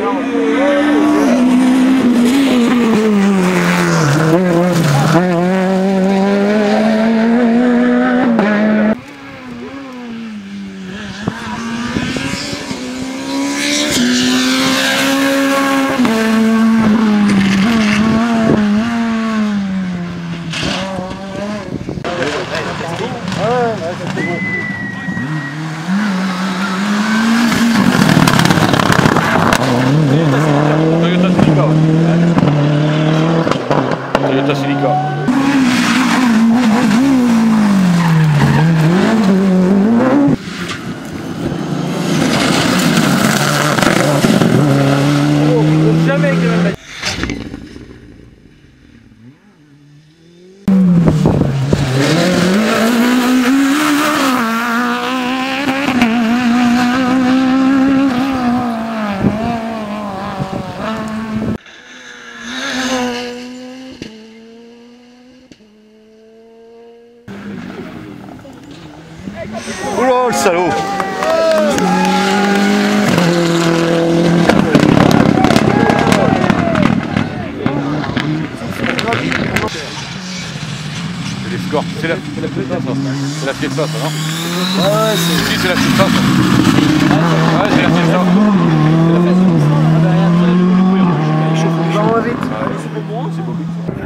Toyota Celica. Jamais avec le même mec. Oula le salaud. C'est les scores. C'est la Fiesta ça. C'est la Fiesta ça, non? Ouais, c'est la Fiesta ça. Ouais, c'est la Fiesta. vraiment vite. C'est beau.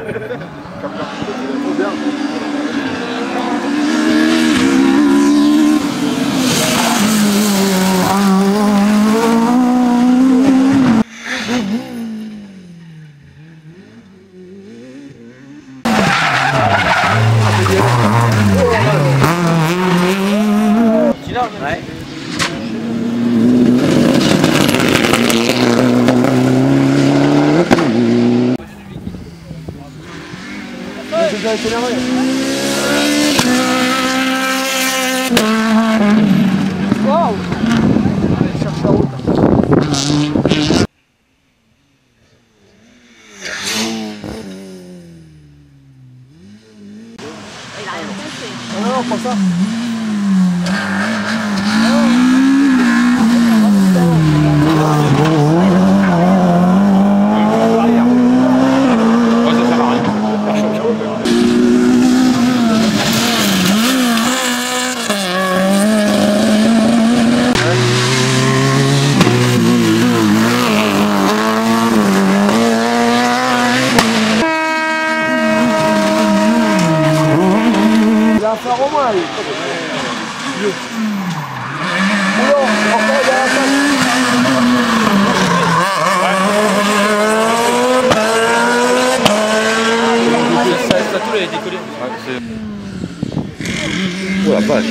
Ouais. Wow. Allez, cherche la route. Il a rien cassé. Non, prends ça. Il a un phare au moins, lui. Alors, encore, il y a la Ça tout est décollé. Oh la vache.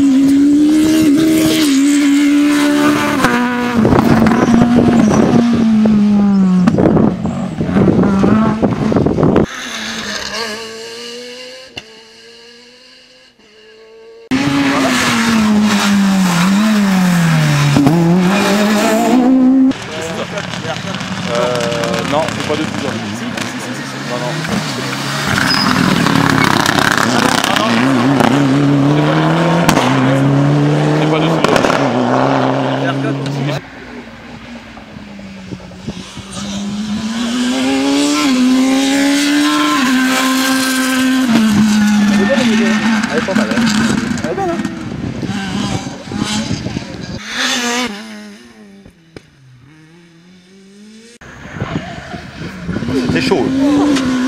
Non, c'est pas de tout ça. Non, non. C'est pas de tout ça. Elle est pas mal, hein. Elle est belle, hein. C'est chaud.